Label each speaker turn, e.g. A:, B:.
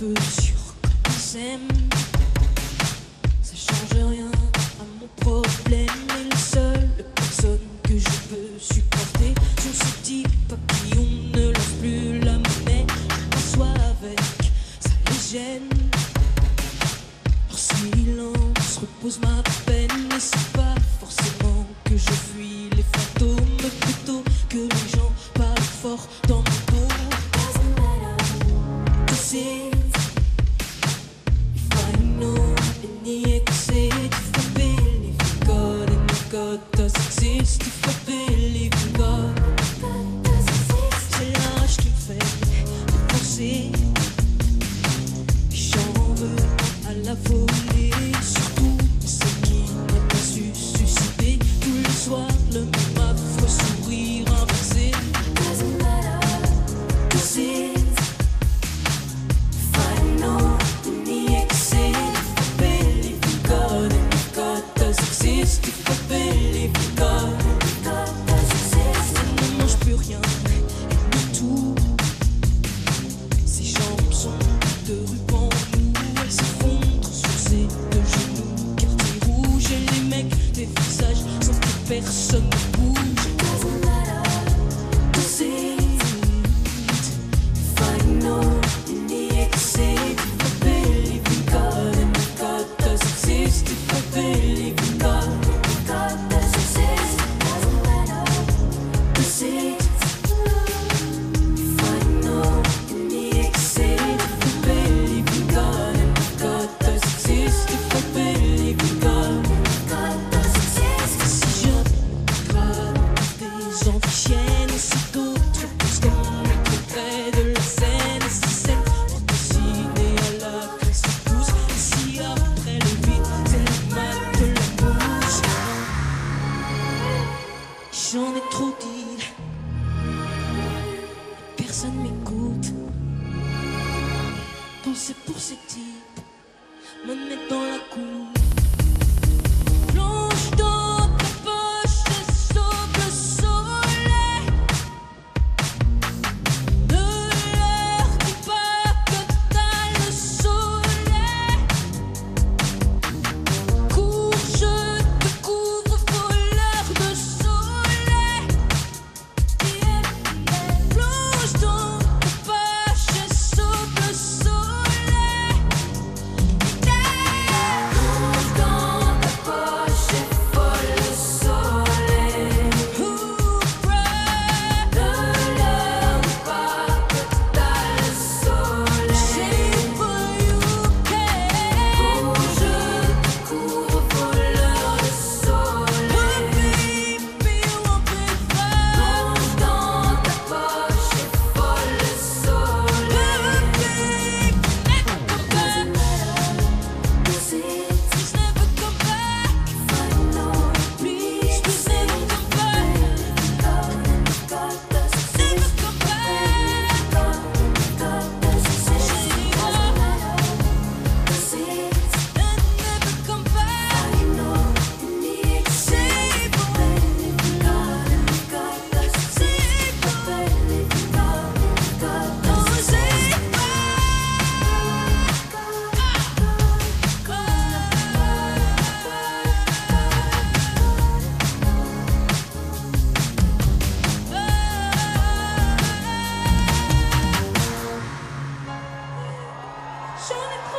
A: peu sûr qu'on s'aime. Ça change rien à mon problème. Et la seule personne que je peux supporter sont ce type à qui on ne lance plus la monnaie. Je m'assois avec, ça les gêne. Leur silence repose ma peine. Et c'est pas forcément que je fuis les fantômes, mais plutôt que les gens parlent fort dans mon dos. Cause if I know any exit, if I believe in God and if God does exist, if I believe in God, c'est l'âge qui me fait penser. J'en veux à la volée, surtout celle qui n'a pas su susciter tous les soirs le même affreux sourire inversé. Cause if I know any exit, if I believe in God and if God does exist, if I believe in God, elle ne mange plus rien, elle nie tout. Ses jambes sont de ruban mou, elle s'effondre sur ses deux genoux. Quartier rouge et les mecs des visages sans que personne ne bouge. Cause if I know any exit, if I believe in God and if God does exist, if I believe in God, if God does exist, doesn't matter. Cause if I know any exit, if I believe in God and if God does exist, if I believe in God, if God does exist. Si je gratte des anciennes, si d'autres pensent comme près de la scène, et si celle pour dessiner à la classe pousse, et si après le vide c'est le mat de la bouche. J'en ai trop dit, personne m'écoute. Penser pour ces types, me mettre dans la cour. Plonge dans ta poche et sauve le soleil. Ne leur dis pas que t'as le soleil. Cours, je te couvre, voleur de soleil. Plonge dans ta poche et sauve le soleil. Plonge dans ta poche et vole le soleil. Ne leur dis pas que t'as le soleil. Je te couvre, voleur de soleil. Plonge dans ta poche et vole le soleil. Doesn't matter, cause it's never come back. If I know, please, just never come back. God does exist, never come back. God does exist, doesn't matter, cause it's never come back. I know any exit, I believe in God and God does exist, I believe in God and God does exist. J'en ai